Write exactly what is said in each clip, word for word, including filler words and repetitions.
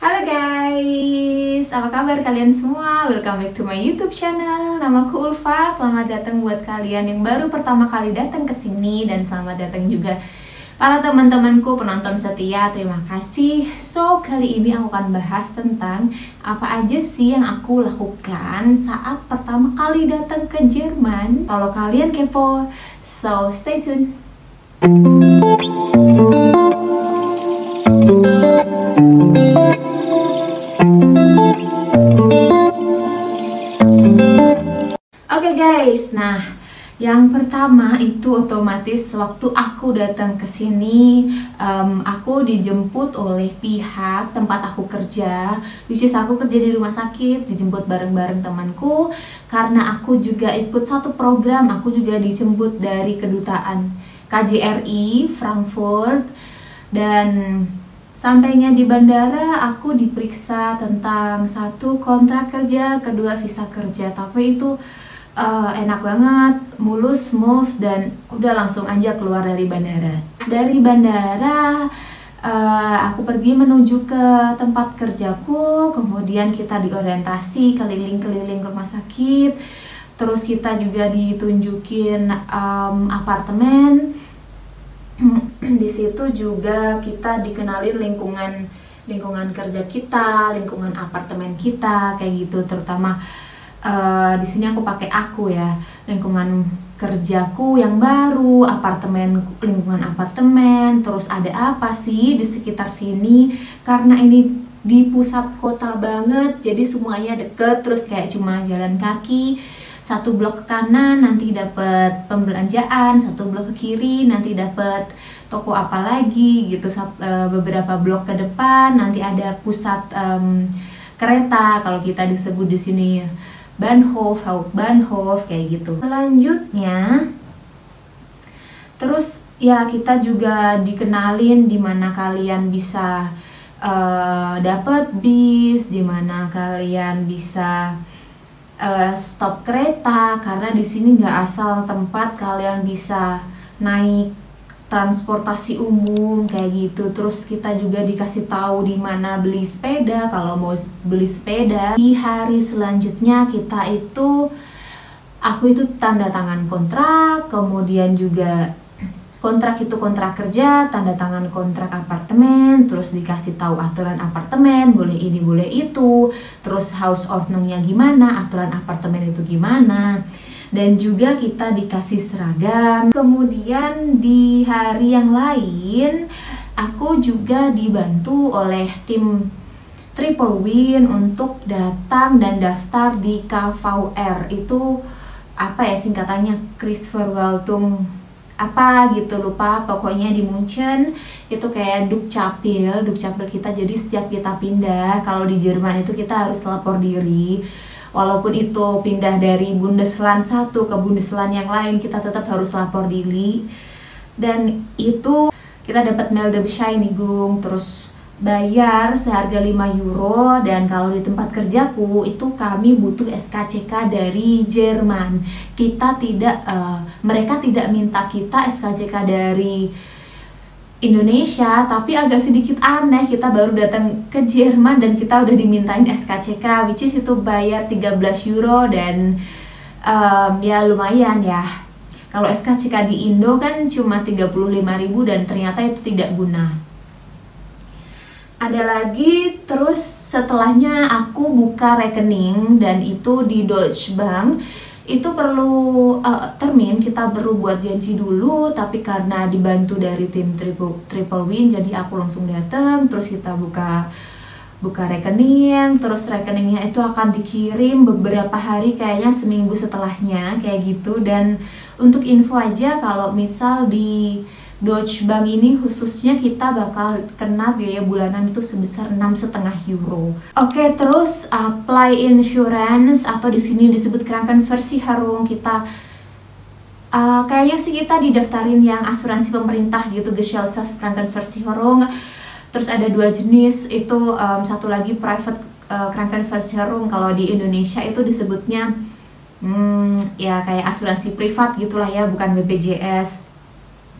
Halo guys, apa kabar kalian semua? Welcome back to my YouTube channel. Namaku Ulfa. Selamat datang buat kalian yang baru pertama kali datang ke sini, dan selamat datang juga para teman-temanku penonton setia. Terima kasih. So, kali ini aku akan bahas tentang apa aja sih yang aku lakukan saat pertama kali datang ke Jerman. Kalau kalian kepo, so stay tune. Oke guys, nah yang pertama itu otomatis waktu aku datang ke sini, um, aku dijemput oleh pihak tempat aku kerja, which is aku kerja di rumah sakit, dijemput bareng-bareng temanku karena aku juga ikut satu program. Aku juga dijemput dari kedutaan K J R I Frankfurt, dan sampainya di bandara aku diperiksa tentang satu kontrak kerja, kedua visa kerja, tapi itu Uh, enak banget, mulus, smooth, dan udah langsung aja keluar dari bandara. Dari bandara uh, aku pergi menuju ke tempat kerjaku, kemudian kita diorientasi keliling-keliling rumah sakit, terus kita juga ditunjukin um, apartemen. Di situ juga kita dikenalin lingkungan lingkungan kerja kita, lingkungan apartemen kita, kayak gitu. Terutama Uh, di sini aku pakai aku ya, lingkungan kerjaku yang baru, apartemen, lingkungan apartemen, terus ada apa sih di sekitar sini, karena ini di pusat kota banget, jadi semuanya deket, terus kayak cuma jalan kaki, satu blok ke kanan nanti dapat pembelanjaan, satu blok ke kiri nanti dapat toko apa lagi gitu, uh, beberapa blok ke depan nanti ada pusat um, kereta, kalau kita disebut di sini Bahnhof, Hauptbahnhof, kayak gitu. Selanjutnya, terus ya kita juga dikenalin di mana kalian bisa uh, dapat bis, di mana kalian bisa uh, stop kereta, karena di sini nggak asal tempat kalian bisa naik transportasi umum kayak gitu. Terus kita juga dikasih tahu di mana beli sepeda kalau mau beli sepeda. Di hari selanjutnya kita itu aku itu tanda tangan kontrak, kemudian juga kontrak itu kontrak kerja, tanda tangan kontrak apartemen, terus dikasih tahu aturan apartemen, boleh ini boleh itu, terus Hausordnung-nya gimana, aturan apartemen itu gimana. Dan juga kita dikasih seragam. Kemudian di hari yang lain aku juga dibantu oleh tim Triple Win untuk datang dan daftar di K V R. Itu apa ya singkatannya, Kreisverwaltung apa gitu, lupa, pokoknya di Munchen itu kayak Dukcapil, Dukcapil kita. Jadi setiap kita pindah, kalau di Jerman itu kita harus lapor diri. Walaupun itu pindah dari Bundesland satu ke Bundesland yang lain, kita tetap harus lapor diri. Dan itu kita dapat Meldebescheinigung, terus bayar seharga lima euro. Dan kalau di tempat kerjaku itu kami butuh S K C K dari Jerman. Kita tidak, uh, mereka tidak minta kita S K C K dari Indonesia, tapi agak sedikit aneh, kita baru datang ke Jerman dan kita udah dimintain S K C K, which is itu bayar tiga belas euro, dan um, ya lumayan ya. Kalau S K C K di Indo kan cuma tiga puluh lima ribu dan ternyata itu tidak guna. Ada lagi, terus setelahnya aku buka rekening, dan itu di Deutsche Bank. Itu perlu uh, termin, kita perlu buat janji dulu, tapi karena dibantu dari tim Triple, Triple Win, jadi aku langsung datang, terus kita buka buka rekening, terus rekeningnya itu akan dikirim beberapa hari, kayaknya seminggu setelahnya, kayak gitu. Dan untuk info aja, kalau misal di Deutsche Bank ini khususnya kita bakal kena biaya bulanan itu sebesar enam koma lima euro. Oke, terus apply insurance atau di sini disebut Krankenversicherung. Kita uh, kayaknya sih kita didaftarin yang asuransi pemerintah gitu, Gesellschaft Krankenversicherung. Terus ada dua jenis, itu um, satu lagi private uh, Krankenversicherung. Kalau di Indonesia itu disebutnya hmm, ya kayak asuransi privat gitulah ya, bukan B P J S.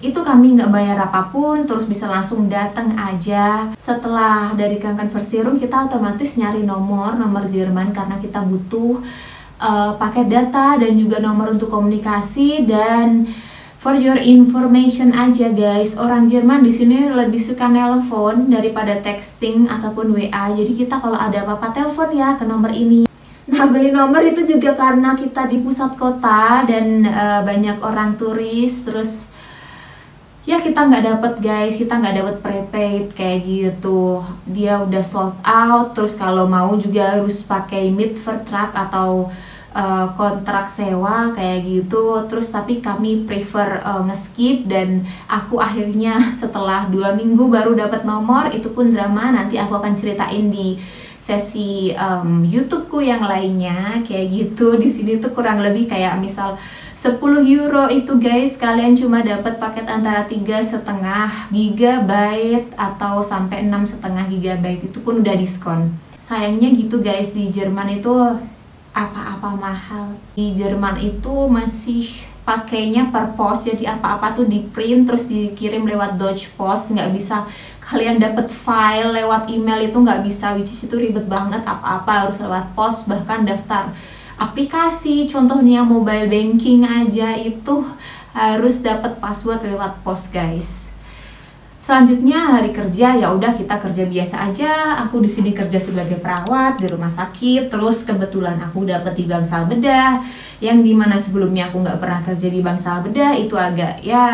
Itu kami nggak bayar apapun, terus bisa langsung datang aja. Setelah dari Krankenverse Room, kita otomatis nyari nomor, nomor Jerman karena kita butuh uh, paket data dan juga nomor untuk komunikasi. Dan for your information aja guys, orang Jerman di sini lebih suka nelpon daripada texting ataupun W A. Jadi kita kalau ada apa-apa telepon ya ke nomor ini. Nah, beli nomor itu juga karena kita di pusat kota dan uh, banyak orang turis, terus ya kita nggak dapet guys, kita nggak dapet prepaid kayak gitu. Dia udah sold out, terus kalau mau juga harus pakai Mietvertrag atau Uh, kontrak sewa kayak gitu. Terus tapi kami prefer uh, nge-skip, dan aku akhirnya setelah dua minggu baru dapat nomor. Itu pun drama, nanti aku akan ceritain di sesi um, YouTubeku yang lainnya kayak gitu. Di sini tuh kurang lebih kayak misal sepuluh euro itu guys, kalian cuma dapat paket antara tiga setengah gigabyte atau sampai enam setengah gigabyte. Itu pun udah diskon. Sayangnya gitu guys, di Jerman itu apa-apa mahal. Di Jerman itu masih pakainya per pos, jadi apa-apa tuh di print terus dikirim lewat Deutsche Post. Nggak bisa kalian dapat file lewat email, itu nggak bisa, which is itu ribet banget. Apa-apa harus lewat pos, bahkan daftar aplikasi contohnya mobile banking aja itu harus dapat password lewat pos guys. Selanjutnya hari kerja, ya udah kita kerja biasa aja. Aku di sini kerja sebagai perawat di rumah sakit. Terus kebetulan aku dapet di bangsal bedah, yang dimana sebelumnya aku nggak pernah kerja di bangsal bedah. Itu agak ya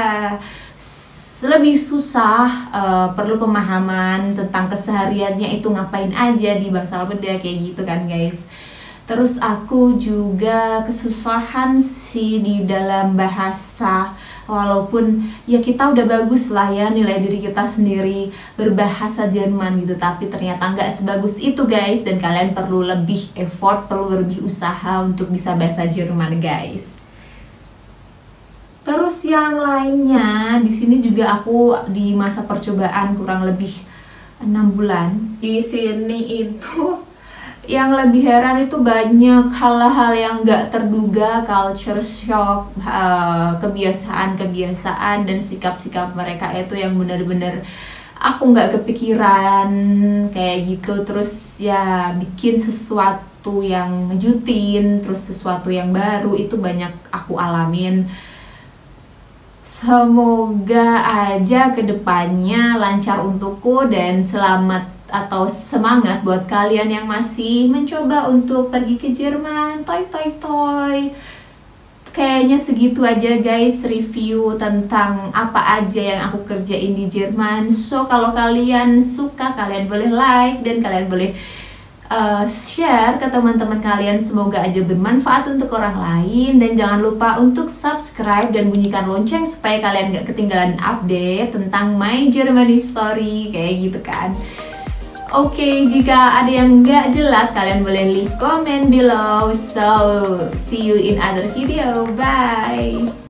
lebih susah, uh, perlu pemahaman tentang kesehariannya itu ngapain aja di bangsal bedah kayak gitu kan guys. Terus aku juga kesusahan sih di dalam bahasa, walaupun ya kita udah bagus lah ya nilai diri kita sendiri berbahasa Jerman gitu, tapi ternyata nggak sebagus itu guys, dan kalian perlu lebih effort, perlu lebih usaha untuk bisa bahasa Jerman guys. Terus yang lainnya, di sini juga aku di masa percobaan kurang lebih enam bulan. Di sini itu yang lebih heran itu banyak hal-hal yang nggak terduga, culture shock, kebiasaan-kebiasaan dan sikap-sikap mereka itu yang benar-benar aku nggak kepikiran kayak gitu. Terus ya bikin sesuatu yang ngejutin, terus sesuatu yang baru itu banyak aku alamin. Semoga aja kedepannya lancar untukku dan selamat atau semangat buat kalian yang masih mencoba untuk pergi ke Jerman. Toy toy toy. Kayaknya segitu aja guys review tentang apa aja yang aku kerjain di Jerman. So kalau kalian suka, kalian boleh like dan kalian boleh uh, share ke teman-teman kalian. Semoga aja bermanfaat untuk orang lain, dan jangan lupa untuk subscribe dan bunyikan lonceng supaya kalian gak ketinggalan update tentang my Germany story kayak gitu kan. Oke, okay, jika ada yang nggak jelas, kalian boleh leave comment below. So, see you in other video. Bye!